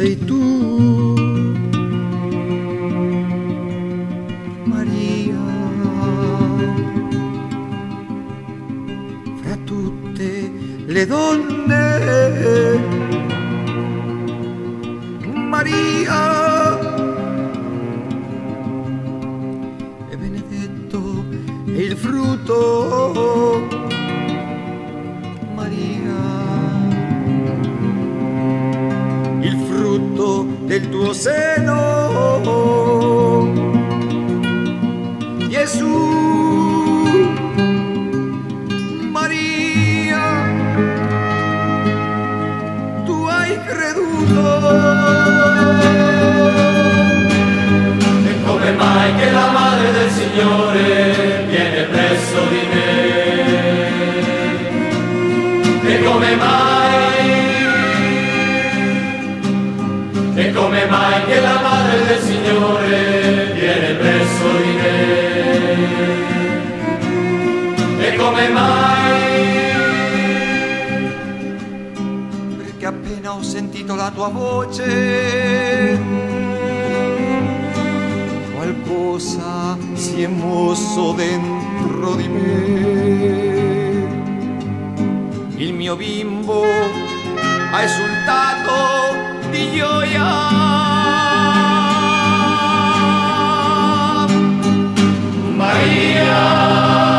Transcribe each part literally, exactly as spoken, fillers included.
sei tu, Maria, fra tutte le donne, Maria, e benedetto è il frutto, Maria, il frutto del tuo seno, Gesù, Maria, tu hai creduto. E come mai che la madre del Signore viene presso di me? E come mai? E come mai che la madre del Signore viene presso di me? E come mai? Perché appena ho sentito la tua voce, qualcosa si è mosso dentro di me. Il mio bimbo ha esultato di gioia. Maria,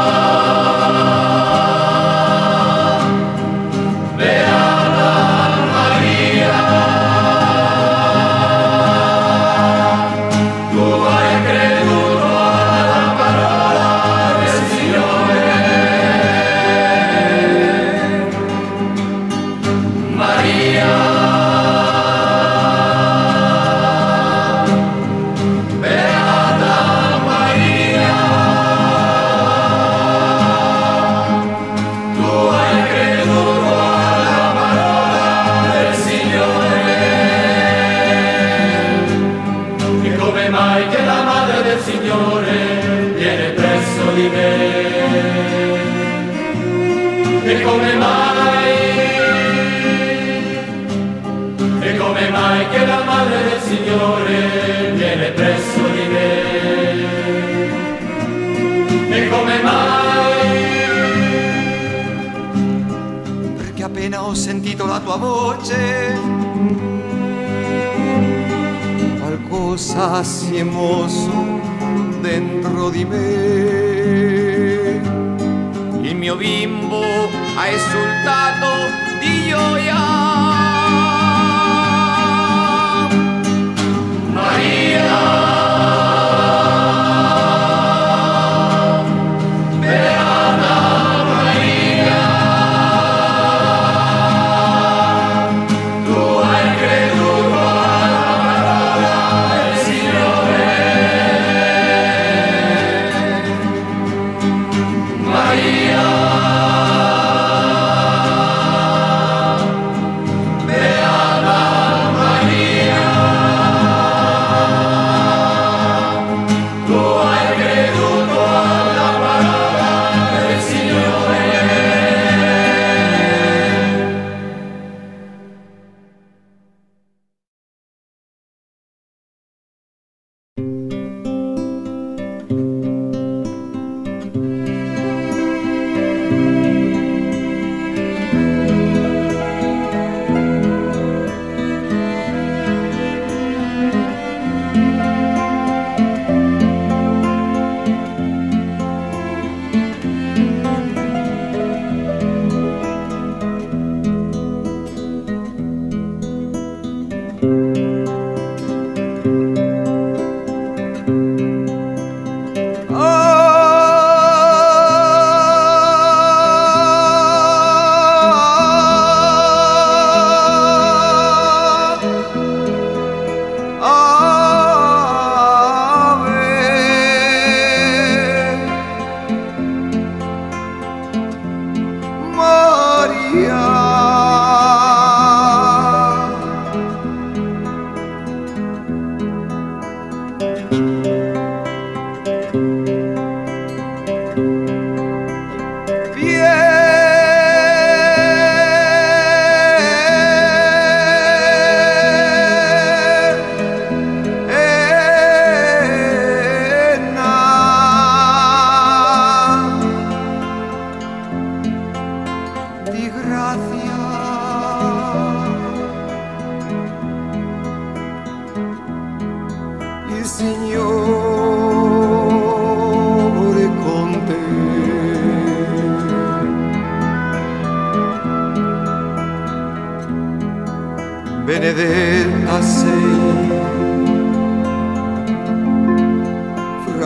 Signore viene presso di me. E come mai? Perché appena ho sentito la tua voce, qualcosa si è mosso dentro di me. Il mio bimbo ha esultato di gioia.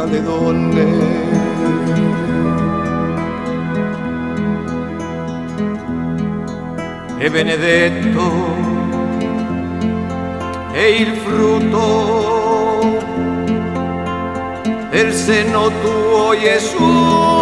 le donne. E benedetto è il frutto del seno tuo, Gesù.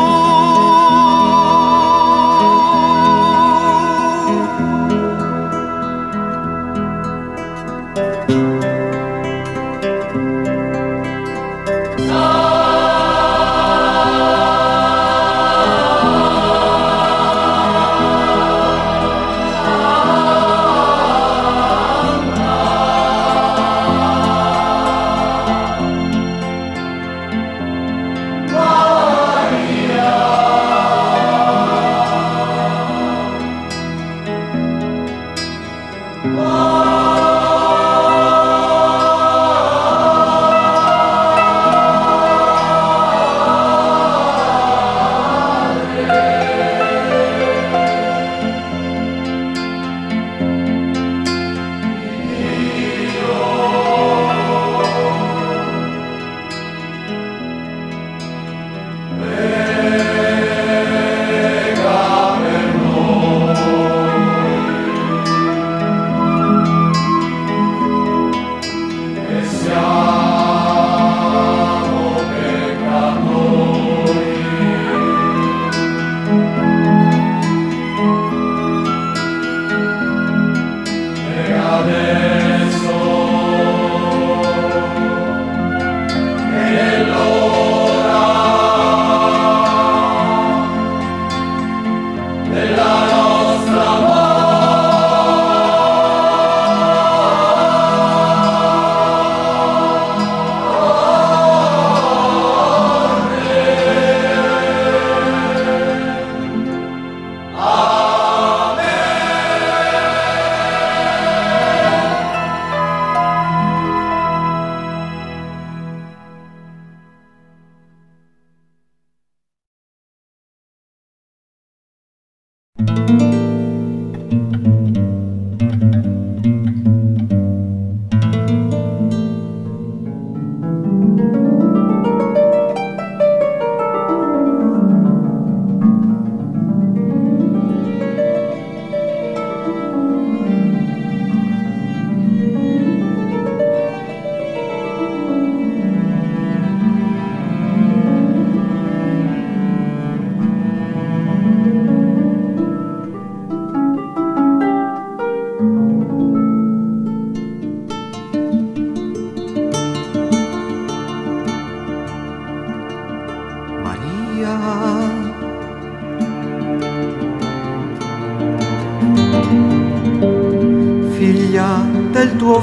Figlia del tuo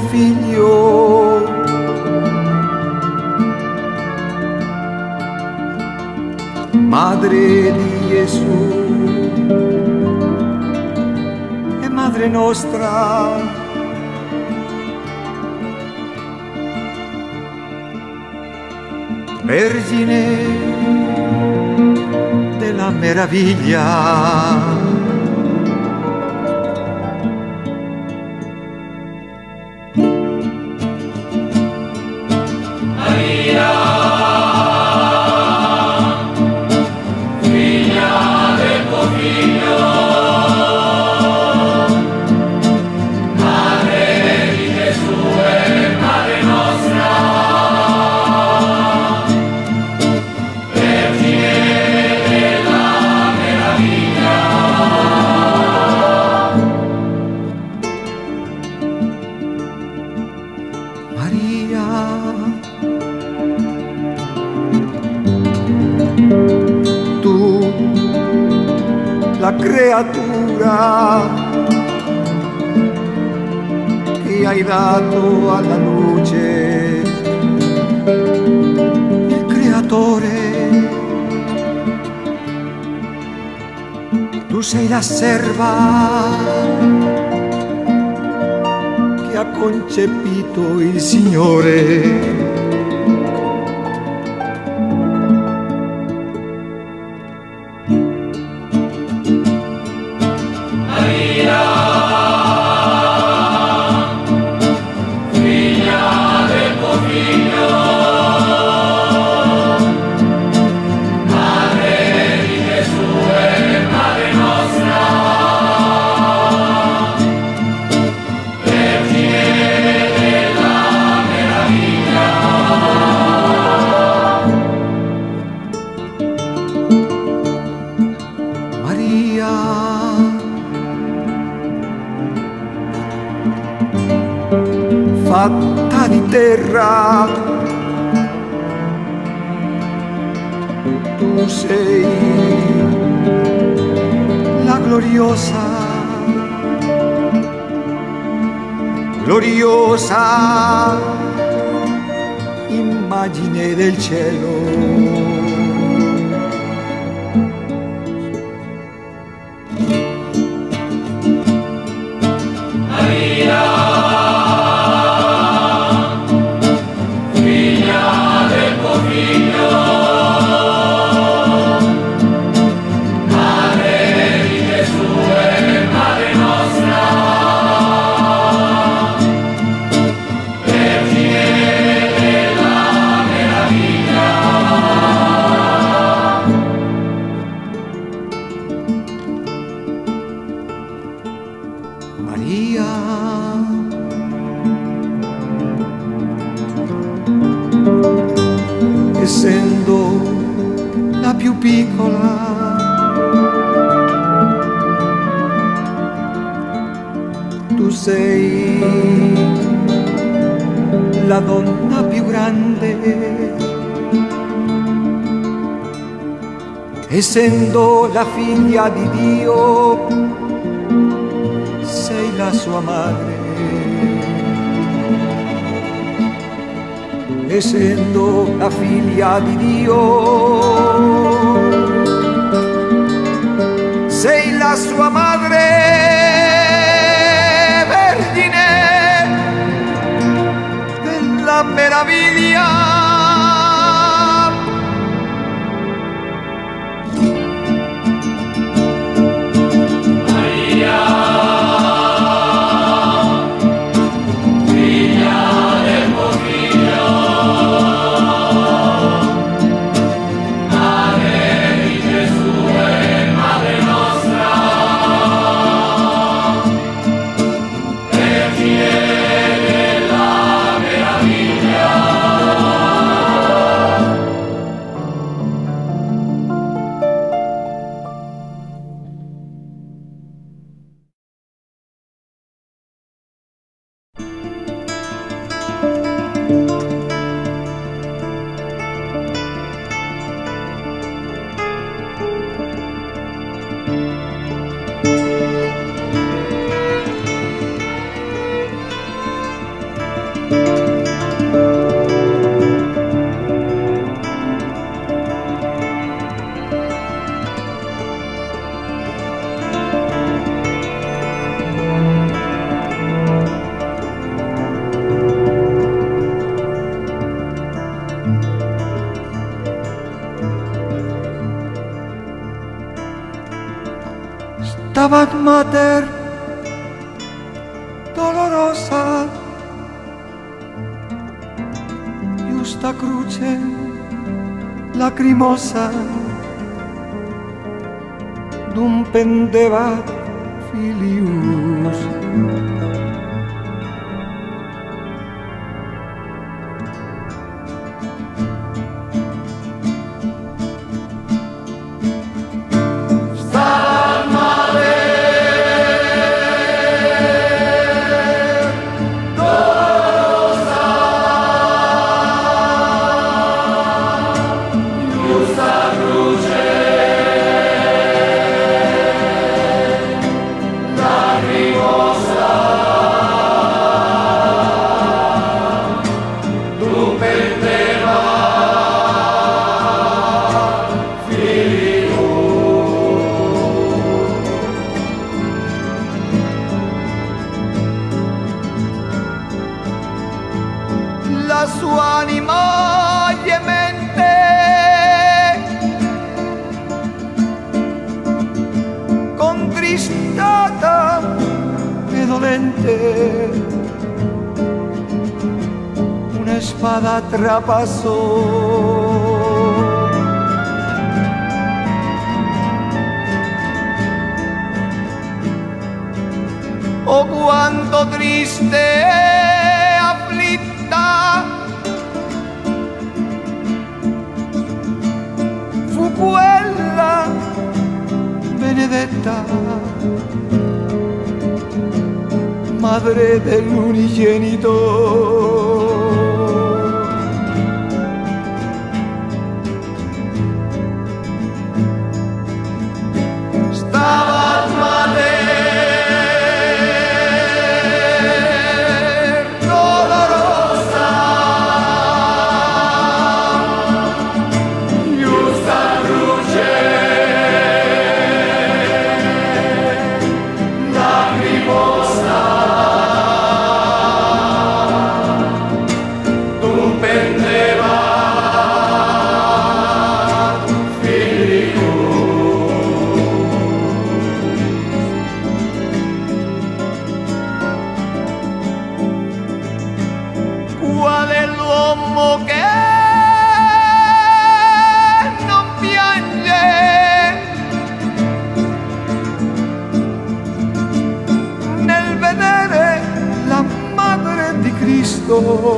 figlio, madre di Gesù e madre nostra, vergine della meraviglia. La creatura che hai dato alla luce, il creatore, tu sei la serva che ha concepito il Signore. Figlia del tuo figlio, fatta di terra. Tu sei la gloriosa, gloriosa immagine del cielo. Essendo la più piccola, tu sei la donna più grande. Essendo la figlia di Dio, sei la sua madre. Essendo la figlia di Dio, sei la sua madre, vergine della meraviglia. Stabat mater dolorosa, giusta cruce lacrimosa, dum pendebat filius. La sua anima gemente contristata e dolente, una spada trapassò. Oh, quanto triste e afflitta fu quella benedetta madre dell'unigenito. Stabat Mater dolorosa, Justa cruce, lacrimosa, tu pendeva qual è l'uomo che non piange nel vedere la madre di Cristo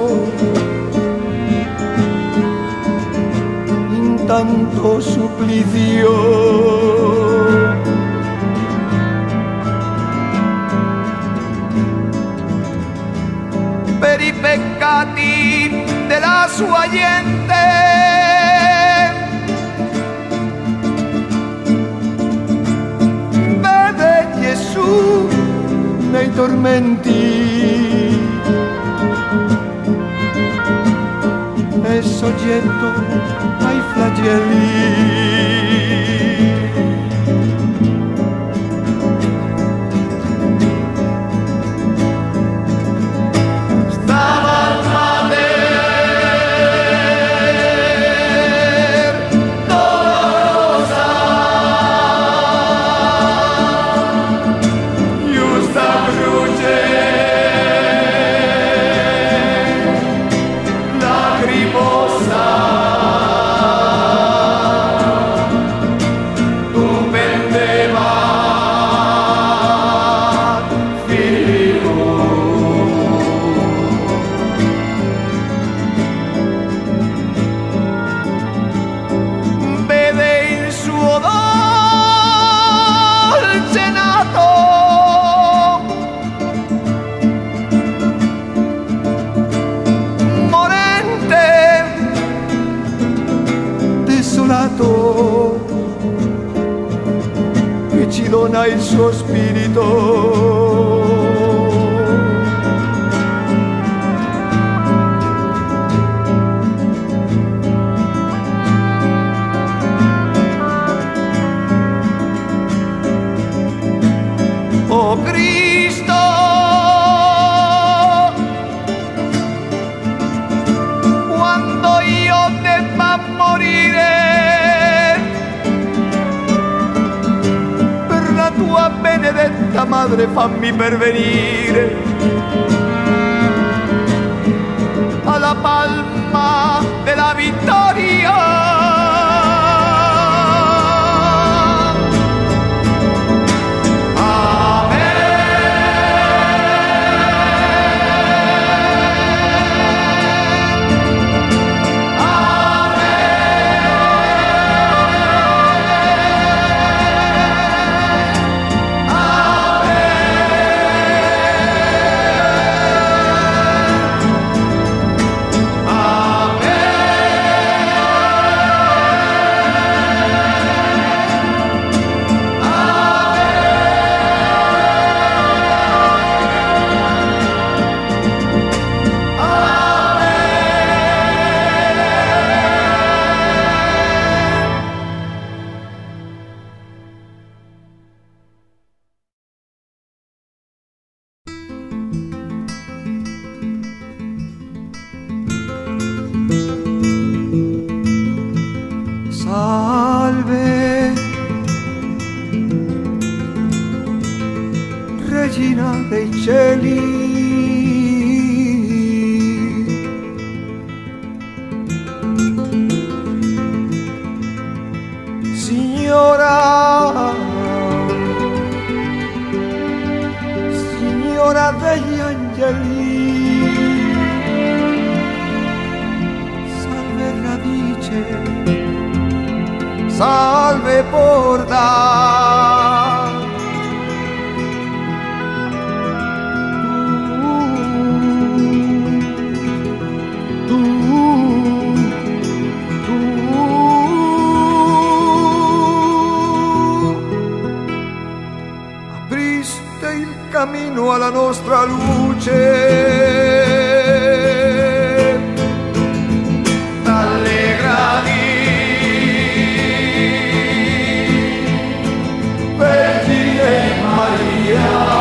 in tanto supplizio. Per i peccati della sua gente, vede Gesù nei tormenti, è soggetto ai flagelli. Che ci dona il suo spirito. Oh Cristo, quando io debba morire, tua benedetta madre fammi pervenire alla palma della vittoria. Salve, Regina dei cieli, Signora, Signora degli angeli, salve radice, salve porta, tu cammino alla nostra luce. Allegrati, Vergine Maria.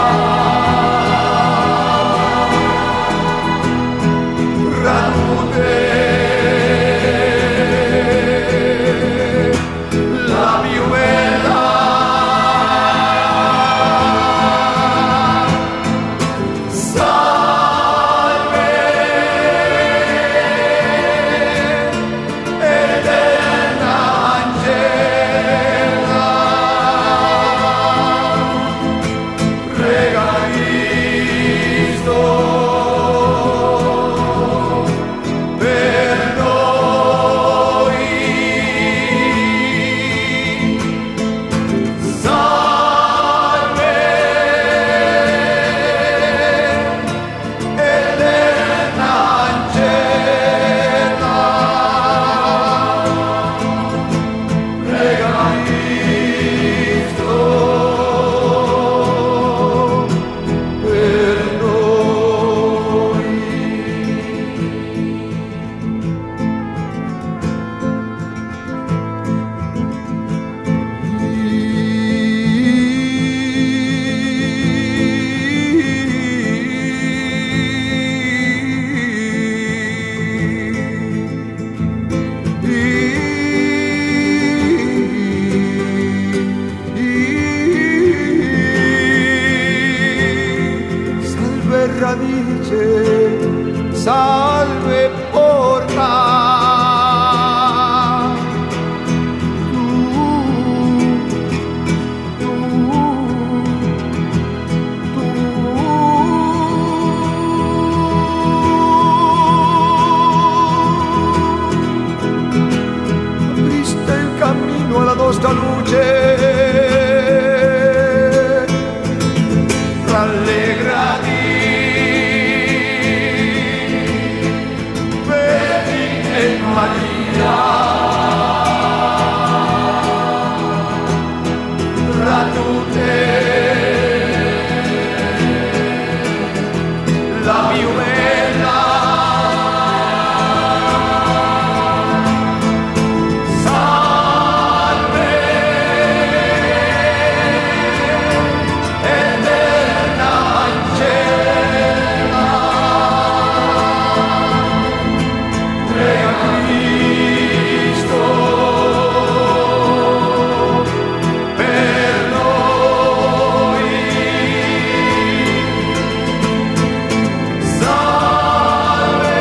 Salve porta, tu, tu, tu, apriste il cammino alla nostra luce. Rallegrati, Maria, radute la viuela, salve eterna ancella, prega Cristo per noi. Salve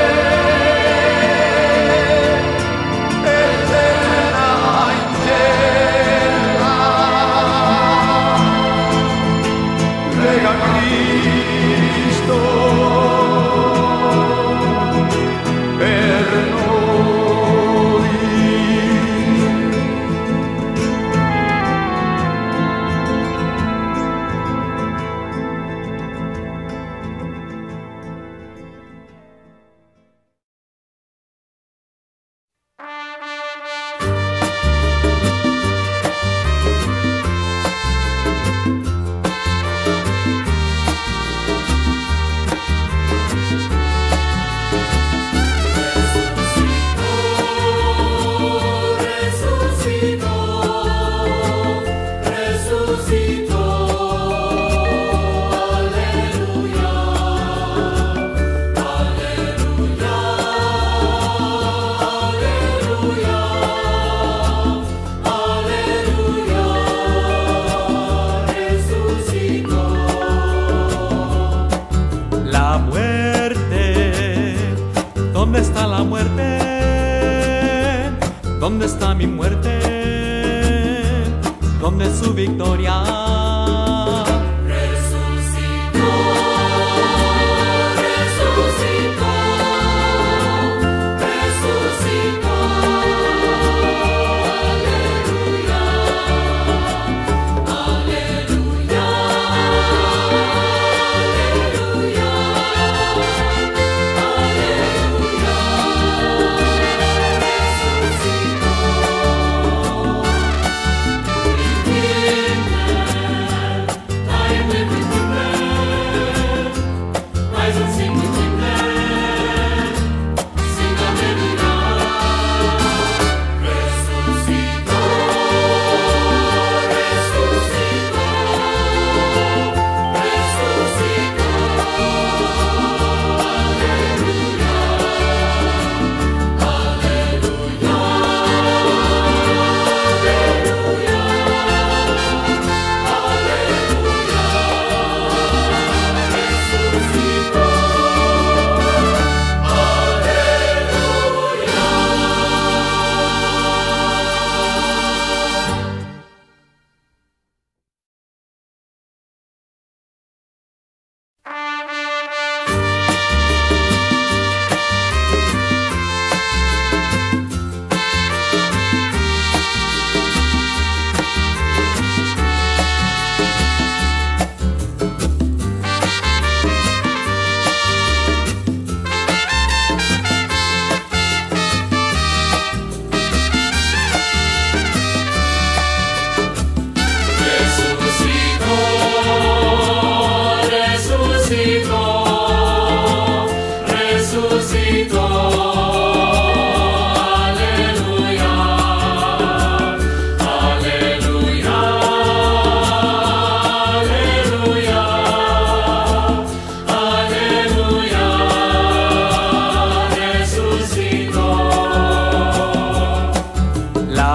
eterna ancella, prega Cristo per noi. ¿Dónde está la muerte? ¿Dónde está mi muerte? ¿Dónde es su victoria? Resucitó, resucitó, resucitó. Aleluya, aleluya, aleluya, aleluya. Resucitó.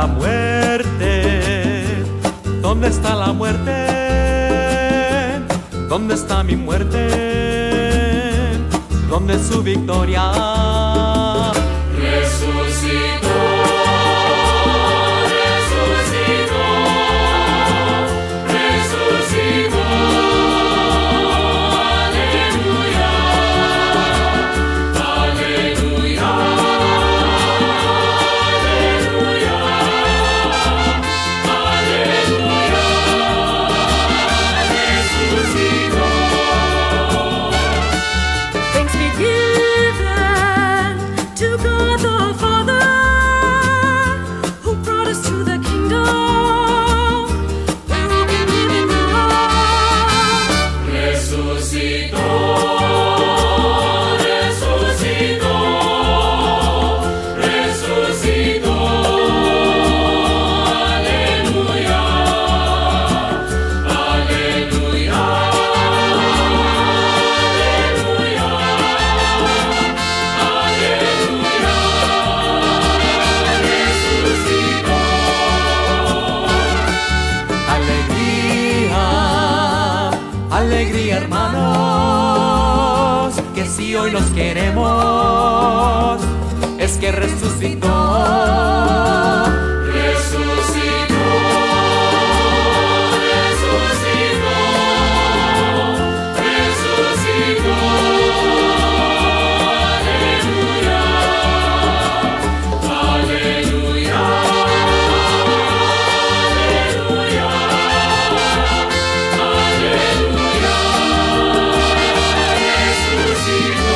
muerte? ¿Dónde está la muerte? ¿Dónde está mi muerte? ¿Dónde es su victoria? Resucitó, resucitó, resucitó. Aleluya, aleluya, aleluya, aleluya. Resucitó. Thanks be given to God the Father, who brought us to the kingdom where we can live in love. Resucitó, resucitó, resucitó. Aleluya, aleluya, aleluya, aleluya. Resucitó. Alegría, alegría, hermanos, que si hoy nos queremos, es que resucitó. Resucitó, resucitó, resucitó. Aleluya, aleluya, aleluya, aleluya. Resucitó.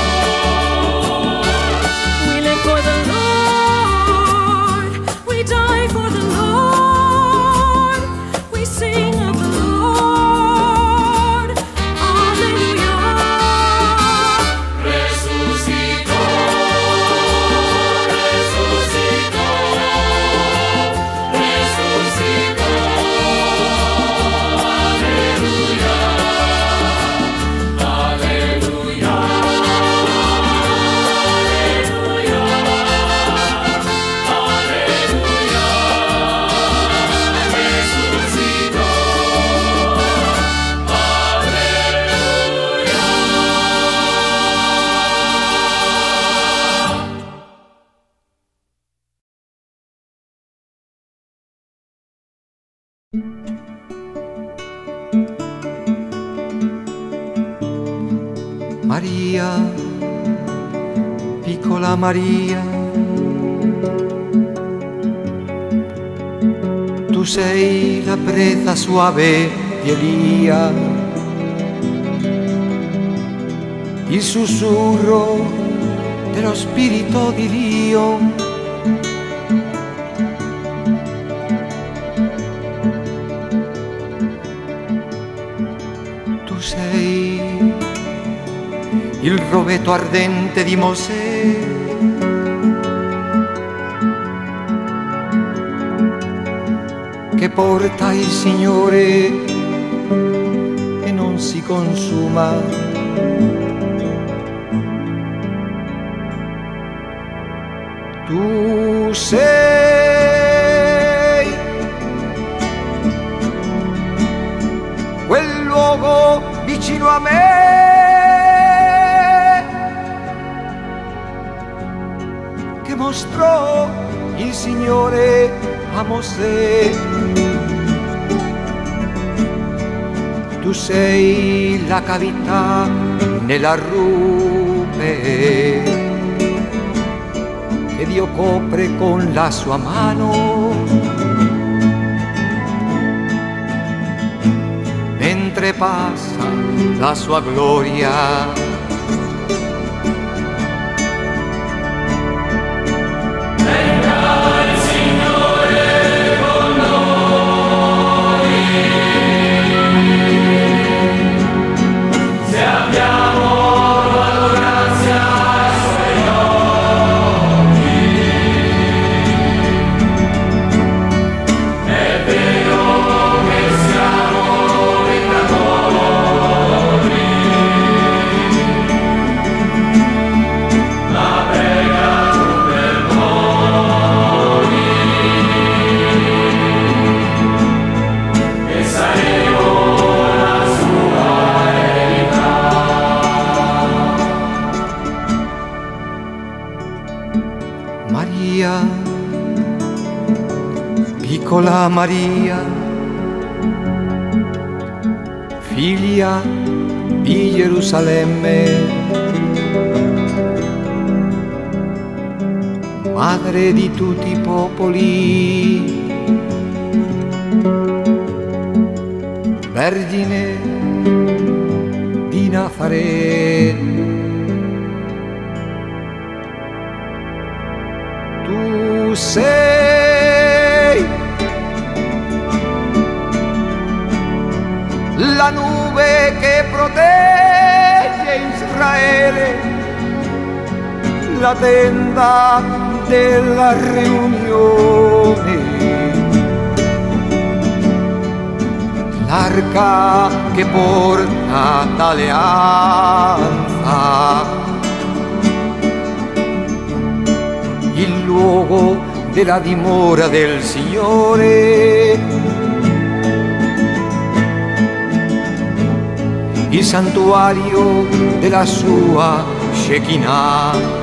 We live for the Lord, we die for the Lord, we sing of the Lord. Hallelujah. Resucitó, resucitó, resucitó. Aleluya, aleluya, aleluya, aleluya. Resucitó. Maria, piccola Maria, tu sei la brezza suave di Elia, il sussurro dello spirito di Dio. Tu sei il rovetto ardente di Mosè, che porta il Signore e non si consuma. Tu sei quel luogo vicino a me che mostrò il Signore a Mosè. Tu sei la cavità nella rupe che Dio copre con la sua mano, mentre passa la sua gloria. Piccola Maria, figlia di Gerusalemme, madre di tutti i popoli, Vergine di Nazaret. Tu sei la nube che protegge Israele, la tenda della riunione, l'arca che porta l'alleanza, il luogo della dimora del Signore, il santuario della sua Shekinah.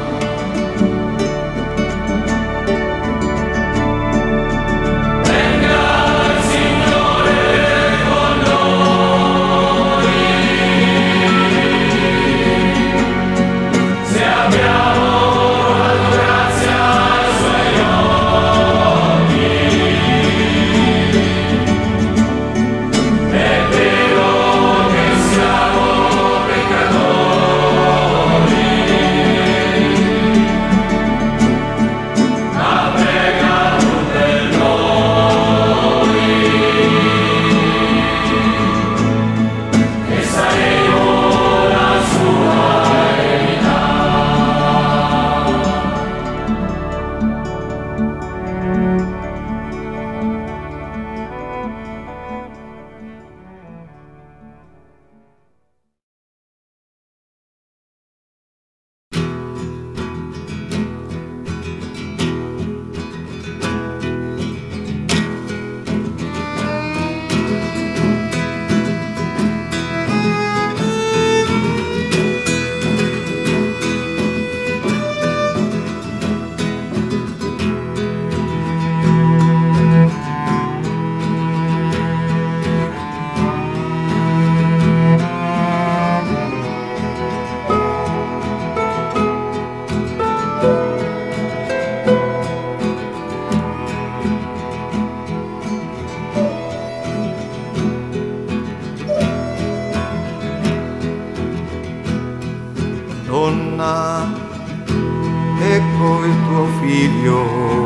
Donna, ecco il tuo figlio.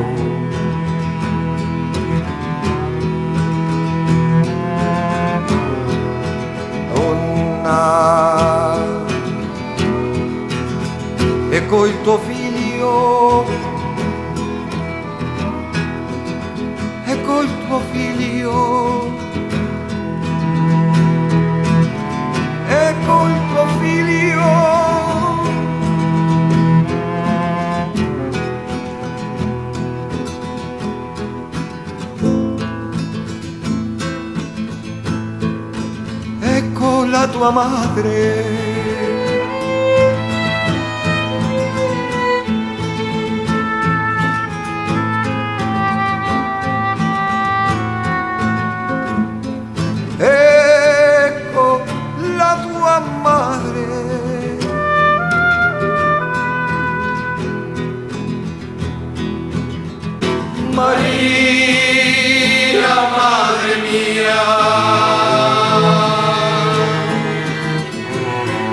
Donna, ecco il tuo figlio. Ecco il tuo figlio. Ecco il tuo figlio. Ecco la tua madre. Ecco la tua madre. Maria, madre mia.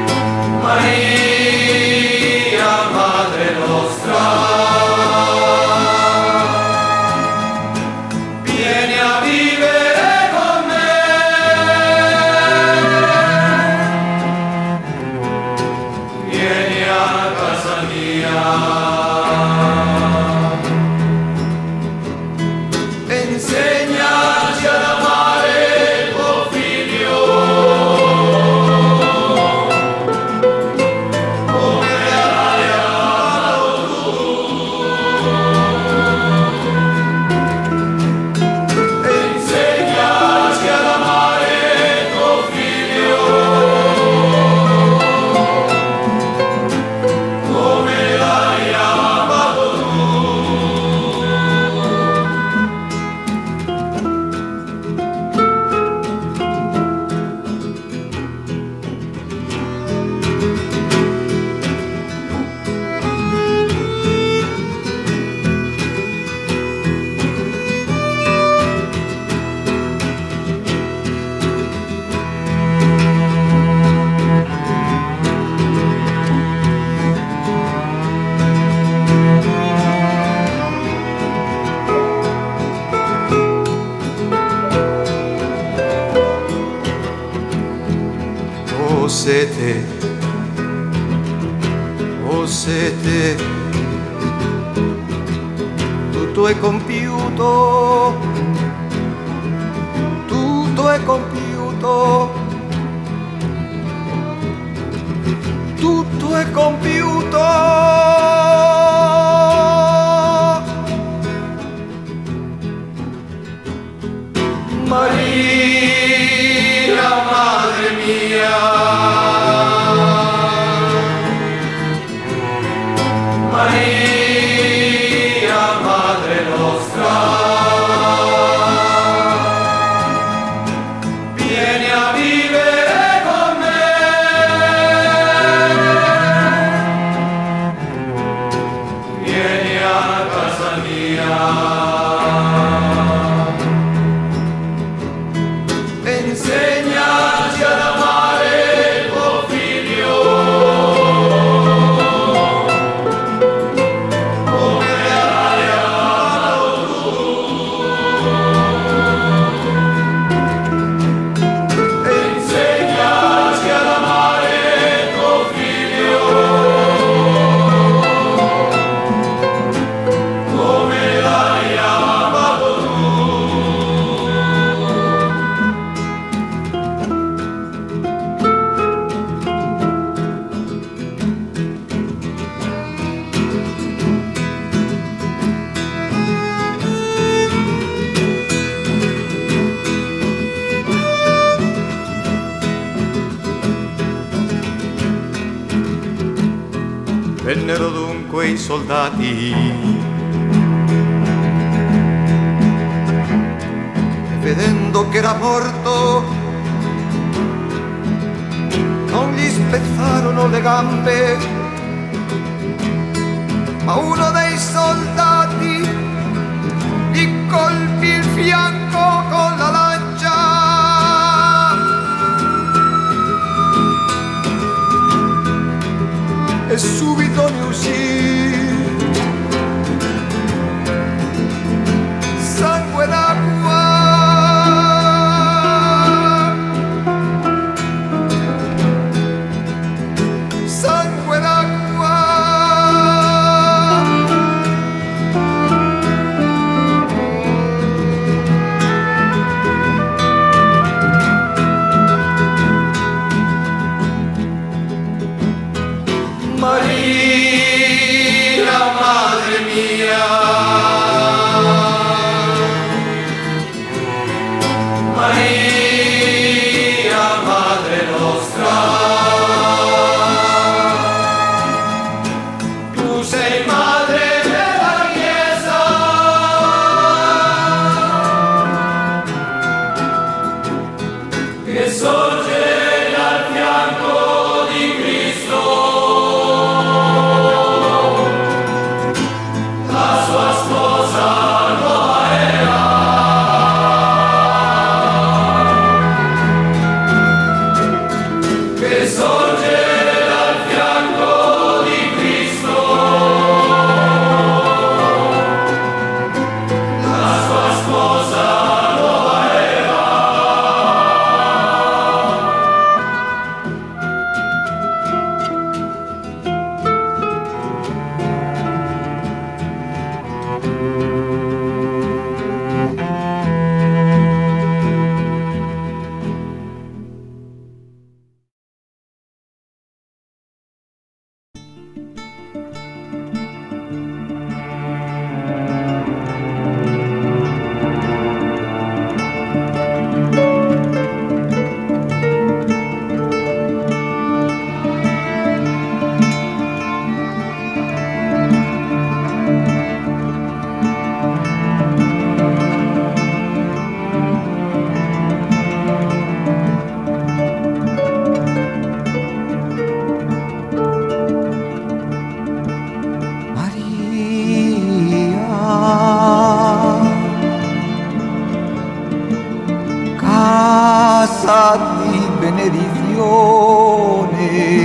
sete, oh sete, tutto è compiuto, tutto è compiuto, tutto è compiuto. Maria, madre mia, Maria, madre nostra, vieni a vivere con me, vieni a casa mia. Insegnaci ad amare il tuo figlio come l'hai amato tu. Insegnaci ad amare il tuo figlio come l'hai amato tu. Vennero dunque i soldati e vedendo che era morto non gli spezzarono le gambe, ma uno dei soldati gli colpì il fianco con la lancia e subito ne uscì sangue d'acqua, sangue d'acqua. Maria, madre mia, Maria, madre nostra, tu sei madre della Chiesa, che sorge dal fianco di Cristo. Di benedizione,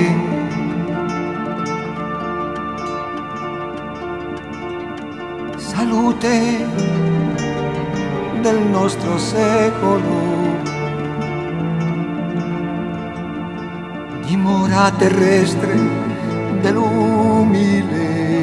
salute del nostro secolo, dimora terrestre dell'umile.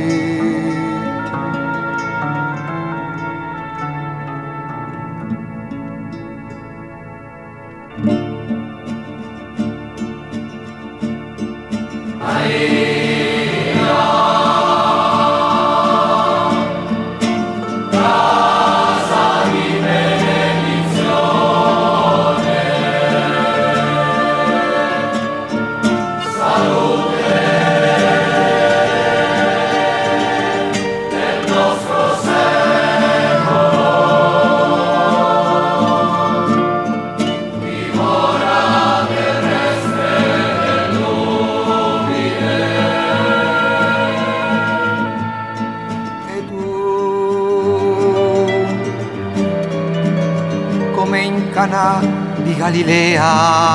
Di Galilea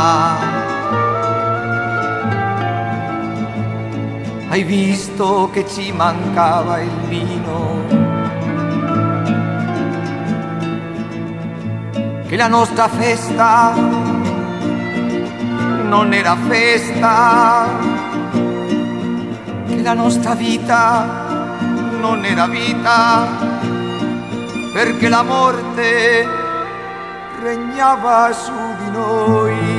hai visto che ci mancava il vino, che la nostra festa non era festa, che la nostra vita non era vita, perché la morte regnava su di noi.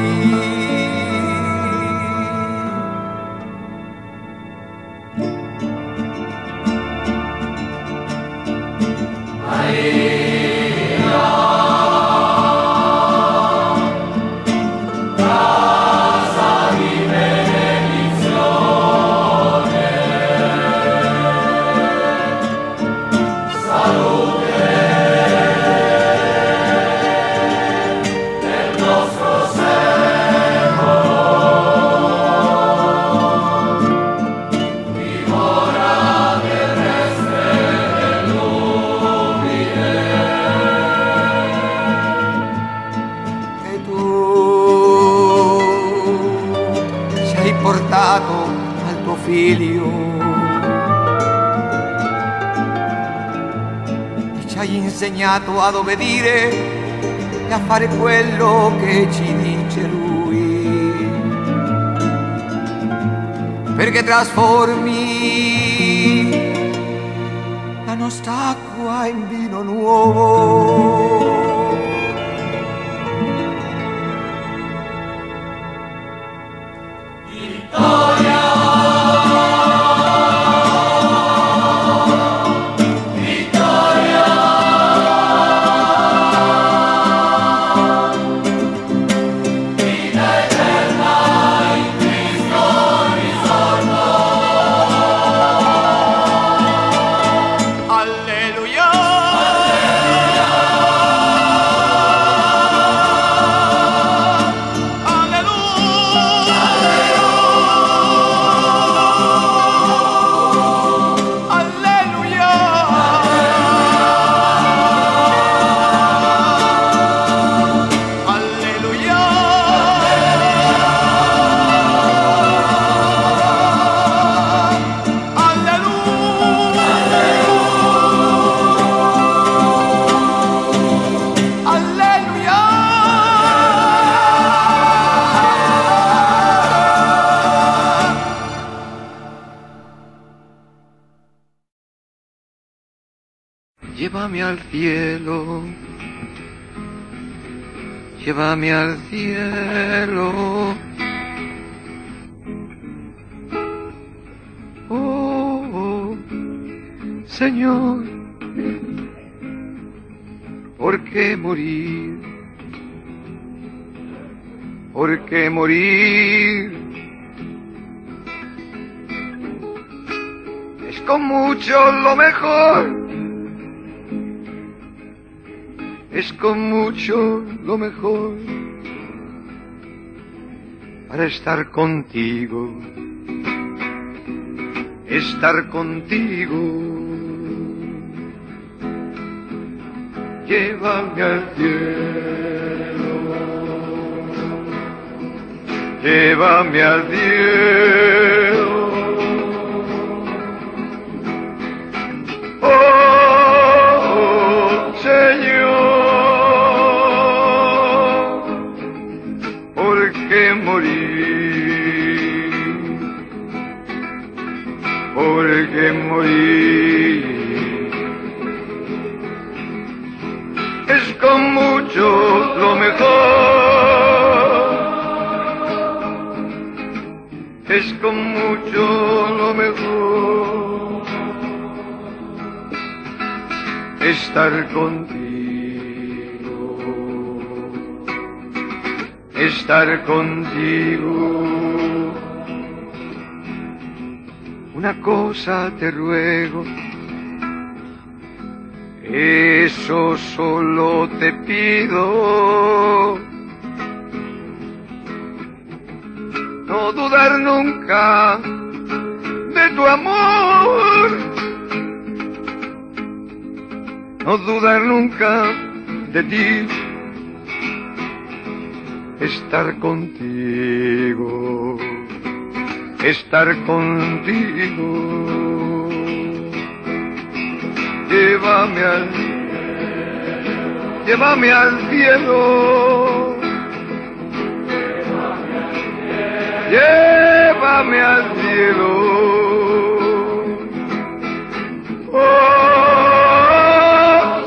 Al tuo figlio e ci hai insegnato ad obbedire e a fare quello che ci dice lui, perché trasformi la nostra acqua in vino nuovo. Llévame al cielo, llévame al cielo. Oh, oh, Señor, ¿por qué morir? ¿Por qué morir? Es con mucho lo mejor. Es con mucho lo mejor para estar contigo, estar contigo. Llévame al cielo, llévame al cielo. Oh, Señor, ¿por qué morir? con mucho lo mejor, es con mucho lo mejor estar contigo, estar contigo. Una cosa te ruego, eso solo te pido, no dudar nunca de tu amor, no dudar nunca de ti, estar contigo, estar contigo. Llévame al, llévame al cielo, llévame al cielo. Oh,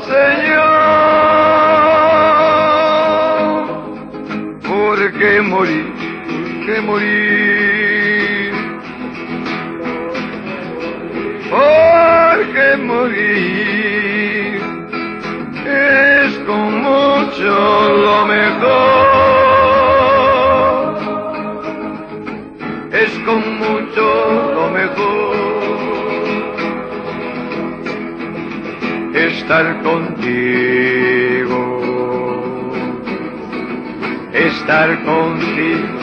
Señor, ¿por qué morir, qué morir? Porque morir es con mucho lo mejor, es con mucho lo mejor estar contigo, estar contigo.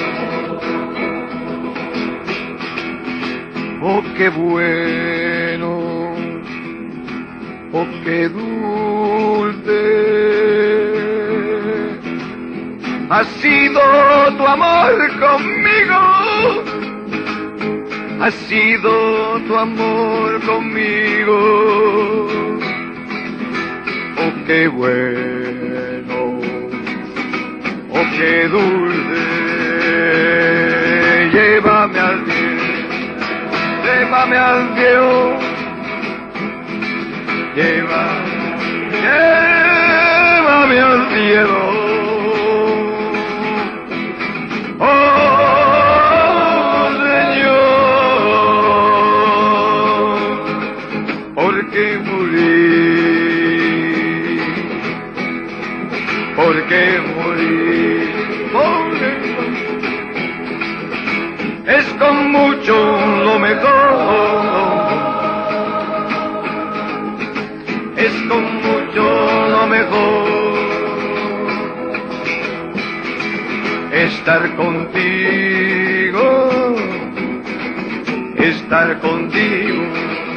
Oh, qué bueno, oh, qué dulce ha sido tu amor conmigo, ha sido tu amor conmigo. Oh, qué bueno, oh, qué dulce, llévame al cielo, llévame al cielo, llévame, llévame al cielo. Oh, Señor, ¿por qué morir? ¿Por qué morir? ¿Por qué morir? Es con mucho lo mejor, es con mucho lo mejor estar contigo, estar contigo.